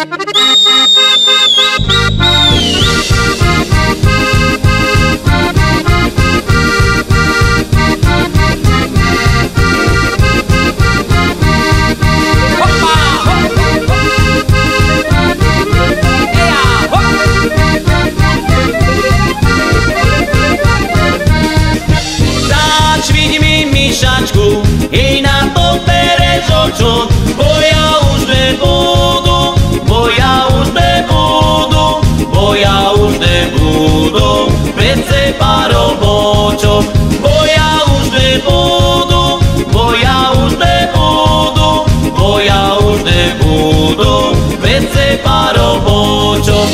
Jej na to bere žočo, bo ja už nebudu, bo ja už nebudu, bo ja už nebudu, prece paro bočo, bo ja už nebudu, bo ja už nebudu, bo ja už nebudu, prece paro bočo.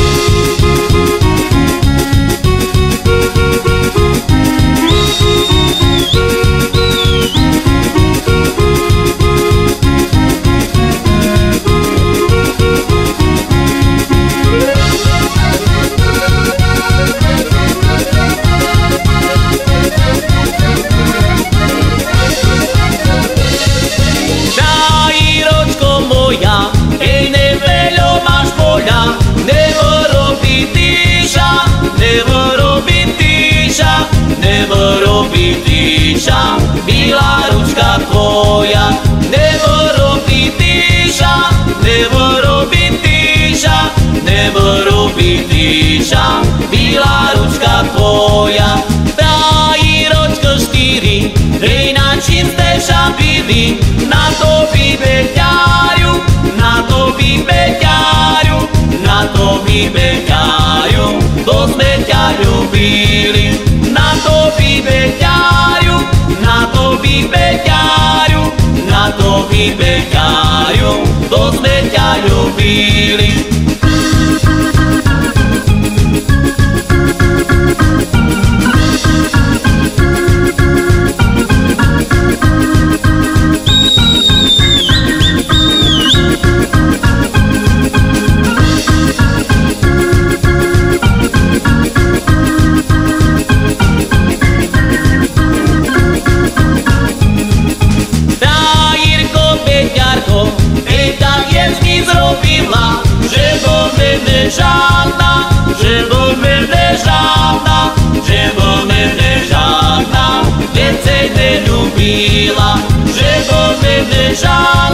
Milá ručka tvoja, nebo robí týša, nebo robí týša, nebo robí týša. Milá ručka tvoja, dají ročko 4, hej na čím ste šabili, na to vybeťajú, na to vybeťajú, na to vybeťajú, to sme ťa ľubili, na to vybeťajú, na to vybeťajú, na to vybeťajú, to sme ťa ľubili. Že vo mene žádna, viacej neľúbila, že vo mene žádna.